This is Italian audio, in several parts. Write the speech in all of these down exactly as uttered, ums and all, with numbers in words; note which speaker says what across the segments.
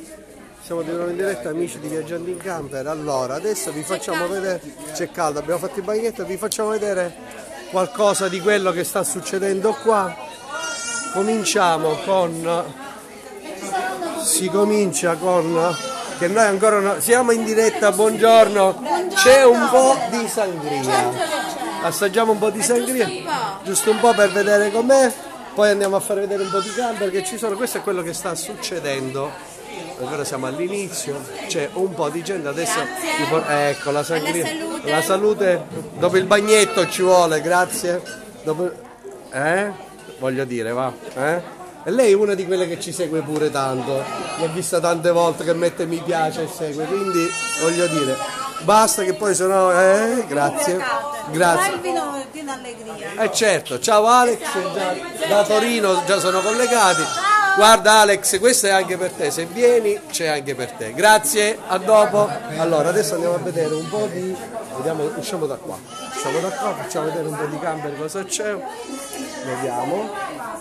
Speaker 1: Siamo di nuovo in diretta, amici di Viaggiando in Camper. Allora, adesso vi facciamo vedere, c'è caldo, abbiamo fatto il bagnetto, vi facciamo vedere qualcosa di quello che sta succedendo qua. Cominciamo con, si comincia con, che noi ancora no, siamo in diretta, buongiorno, c'è un po' di sangria, assaggiamo un po' di sangria, giusto un po' per vedere com'è, poi andiamo a far vedere un po' di camper che ci sono. Questo è quello che sta succedendo. Ancora siamo all'inizio, c'è un po' di gente adesso, tipo, ecco la sangria, salute. La salute dopo il bagnetto ci vuole, grazie. Dopo, eh? Voglio dire, va. Eh? E lei è una di quelle che ci segue pure tanto, l'ho vista tante volte che mette mi piace e segue, quindi voglio dire, basta che poi sono, eh? Grazie, grazie. Eh certo, ciao Alex, già, da Torino già sono collegati. Guarda Alex, questo è anche per te, se vieni c'è anche per te, grazie, a dopo. Allora adesso andiamo a vedere un po' di, vediamo, usciamo da qua, usciamo da qua, facciamo vedere un po' di camper cosa c'è, vediamo.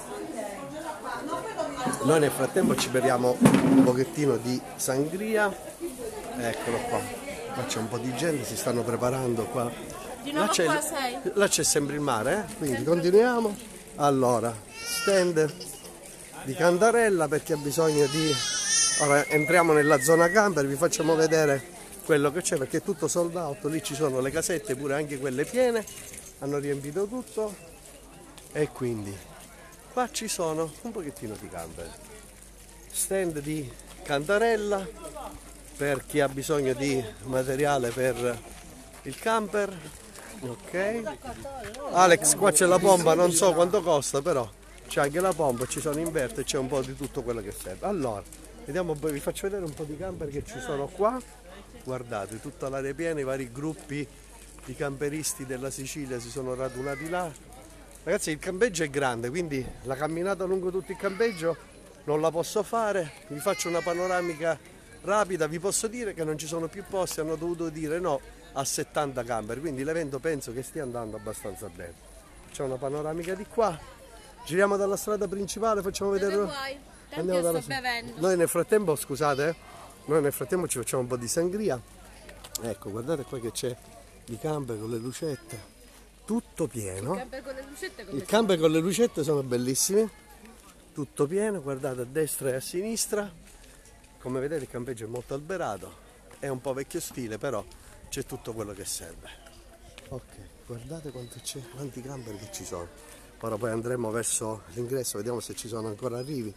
Speaker 1: Noi nel frattempo ci beviamo un pochettino di sangria, eccolo qua, qua c'è un po' di gente, si stanno preparando qua, là c'è, là c'è sempre il mare, eh? Quindi continuiamo. Allora, stand di Cantarella perché ha bisogno di, ora entriamo nella zona camper, vi facciamo vedere quello che c'è perché è tutto sold out, lì ci sono le casette pure anche quelle piene, hanno riempito tutto e quindi qua ci sono un pochettino di camper, stand di Cantarella per chi ha bisogno di materiale per il camper. Ok Alex, qua c'è la pompa, non so quanto costa però c'è anche la pompa, ci sono inverter, c'è un po' di tutto quello che serve. Allora, vediamo, vi faccio vedere un po' di camper che ci sono qua. Guardate, tutta l'area piena, i vari gruppi di camperisti della Sicilia si sono radunati là. Ragazzi, il campeggio è grande, quindi la camminata lungo tutto il campeggio non la posso fare. Vi faccio una panoramica rapida, vi posso dire che non ci sono più posti, hanno dovuto dire no a settanta camper, quindi l'evento penso che stia andando abbastanza bene. C'è una panoramica di qua. Giriamo dalla strada principale, facciamo vedere. Dove vuoi? Andiamo dalla... Noi nel frattempo, scusate, eh? noi nel frattempo ci facciamo un po' di sangria. Ecco, guardate qua che c'è i camper con le lucette, tutto pieno. Il camper con le lucette, come il camper con le lucette sono bellissimi, tutto pieno, guardate a destra e a sinistra. Come vedete il campeggio è molto alberato, è un po' vecchio stile, però c'è tutto quello che serve. Ok, guardate quanto c'è, quanti camper che ci sono. Ora poi andremo verso l'ingresso, vediamo se ci sono ancora arrivi.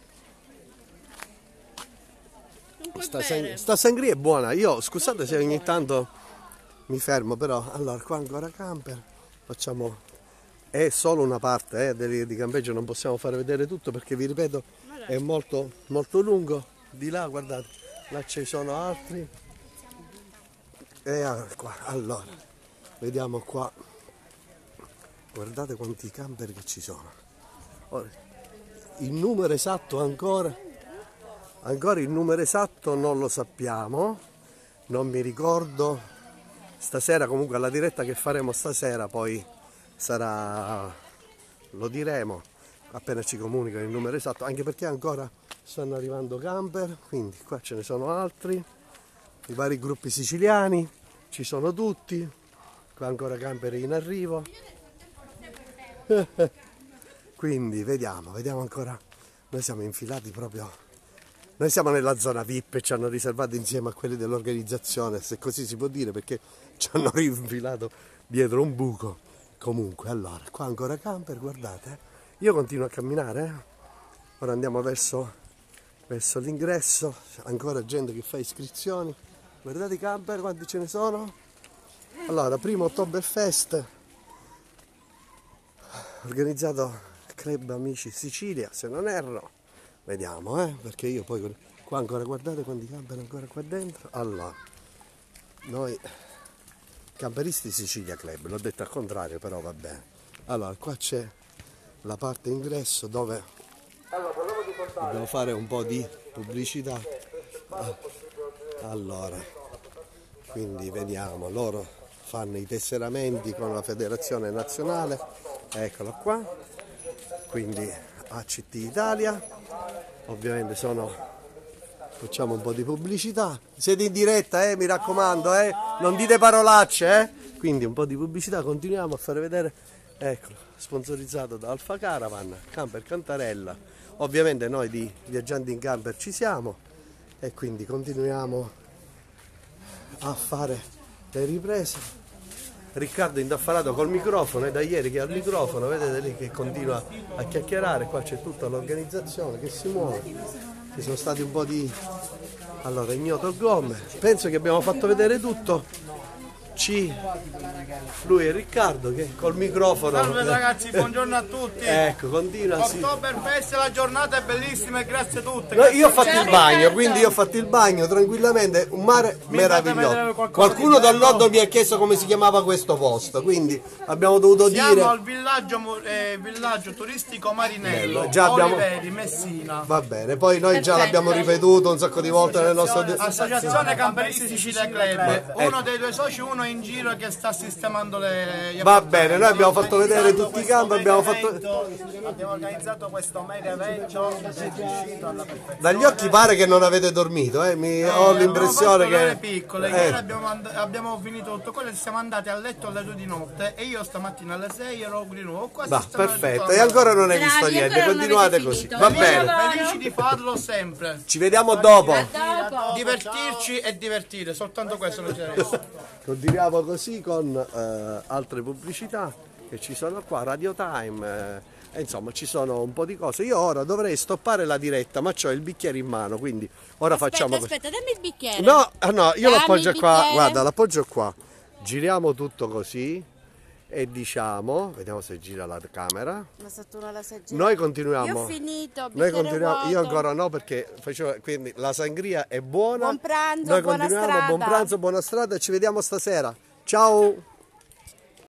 Speaker 1: Sta, sang sta sangria è buona, io scusate se ogni tanto mi fermo, però allora qua ancora camper, facciamo, è solo una parte eh, di, di campeggio, non possiamo fare vedere tutto perché vi ripeto è molto, molto lungo. Di là guardate, là ci sono altri. E qua, allora, vediamo qua. Guardate quanti camper che ci sono. Ora, il numero esatto ancora, ancora il numero esatto non lo sappiamo, non mi ricordo. Stasera comunque alla diretta che faremo stasera poi sarà, lo diremo appena ci comunicano il numero esatto, anche perché ancora stanno arrivando camper, quindi qua ce ne sono altri, i vari gruppi siciliani, ci sono tutti, qua ancora camper in arrivo. Quindi vediamo, vediamo ancora, noi siamo infilati proprio, noi siamo nella zona V I P e ci hanno riservato insieme a quelli dell'organizzazione, se così si può dire, perché ci hanno rinfilato dietro un buco. Comunque, allora, qua ancora camper, guardate, io continuo a camminare, eh? Ora andiamo verso, verso l'ingresso, ancora gente che fa iscrizioni, guardate i camper, quanti ce ne sono? Allora, primo Oktoberfest, organizzato Club Amici Sicilia, se non erro, vediamo, eh, perché io poi qua ancora guardate quanti camper ancora qua dentro. Allora, noi Camperisti Sicilia Club, l'ho detto al contrario, però va bene. Allora, qua c'è la parte ingresso dove dobbiamo fare un po' di pubblicità. Allora, quindi vediamo, loro fanno i tesseramenti con la federazione nazionale, eccolo qua, quindi A C T Italia, ovviamente sono Facciamo un po' di pubblicità. Siete in diretta, eh, mi raccomando, eh. Non dite parolacce, eh. Quindi un po' di pubblicità, continuiamo a fare vedere. Eccolo, sponsorizzato da Alfa Caravan, Camper Cantarella. Ovviamente noi di Viaggianti in Camper ci siamo e quindi continuiamo a fare le riprese. Riccardo indaffarato col microfono, è da ieri che ha il microfono, vedete lì che continua a chiacchierare. Qua c'è tutta l'organizzazione che si muove. Ci sono stati un po' di... Allora, ignoto gomme. Penso che abbiamo fatto vedere tutto. C. Lui è Riccardo che col microfono.
Speaker 2: Salve ragazzi, buongiorno a tutti.
Speaker 1: Ecco, continua. Sì.
Speaker 2: Oktoberfest, la giornata è bellissima e grazie a tutti.
Speaker 1: No, io ho fatto il bagno, quindi io ho fatto il bagno tranquillamente, un mare
Speaker 2: Mi
Speaker 1: meraviglioso. Qualcuno dal nord mi ha chiesto come si chiamava questo posto, quindi abbiamo dovuto
Speaker 2: Siamo
Speaker 1: dire.
Speaker 2: Siamo al villaggio, eh, villaggio turistico Marinello,
Speaker 1: Bello, già abbiamo...
Speaker 2: Oliveri, Messina.
Speaker 1: Va bene, poi noi già l'abbiamo ripetuto un sacco di volte nel nostro...
Speaker 2: Associazione Camperisti Sicilia Club,
Speaker 1: Beh,
Speaker 2: uno
Speaker 1: ecco.
Speaker 2: dei due soci, uno in giro che sta sistemando le...
Speaker 1: Va bene, noi abbiamo fatto vedere tutti i campi, abbiamo fatto...
Speaker 2: Abbiamo organizzato questo mega evento, è riuscito alla perfezione.
Speaker 1: Dagli occhi pare che non avete dormito, eh? Mi...
Speaker 2: Eh,
Speaker 1: ho l'impressione che...
Speaker 2: Le piccole,
Speaker 1: eh.
Speaker 2: ieri abbiamo, and- abbiamo finito tutto quello e siamo andati a letto alle due di notte e io stamattina alle sei ero di nuovo qua.
Speaker 1: Va, perfetto, e ancora non hai visto
Speaker 3: Bravi,
Speaker 1: niente,
Speaker 3: ancora non
Speaker 1: continuate
Speaker 3: avete
Speaker 1: così,
Speaker 3: finito.
Speaker 1: va
Speaker 3: Buon
Speaker 1: bene.
Speaker 3: lavoro.
Speaker 2: Felici di farlo sempre.
Speaker 1: Ci vediamo dopo.
Speaker 3: Dopo.
Speaker 2: Divertirci e divertire, soltanto questo non c'è adesso.
Speaker 1: Continuiamo così con eh, altre pubblicità che ci sono qua, Radio Time, eh, insomma ci sono un po' di cose. Io ora dovrei stoppare la diretta, ma ho il bicchiere in mano, quindi ora
Speaker 3: Aspetta,
Speaker 1: facciamo...
Speaker 3: aspetta, dammi il bicchiere.
Speaker 1: No, ah, no, io
Speaker 3: Dammi
Speaker 1: l'appoggio
Speaker 3: il
Speaker 1: qua,
Speaker 3: bicchiere.
Speaker 1: guarda, l'appoggio qua. Giriamo tutto così e diciamo, vediamo se gira la camera.
Speaker 3: Ma se tu non la sai girare.
Speaker 1: Noi continuiamo.
Speaker 3: Io ho finito,
Speaker 1: Noi
Speaker 3: bicchiere
Speaker 1: continuiamo, io
Speaker 3: vuoto.
Speaker 1: ancora no perché facevo, quindi la sangria è buona.
Speaker 3: Buon pranzo,
Speaker 1: Noi
Speaker 3: buona
Speaker 1: continuiamo,
Speaker 3: strada.
Speaker 1: buon pranzo, buona strada e ci vediamo stasera. Ciao!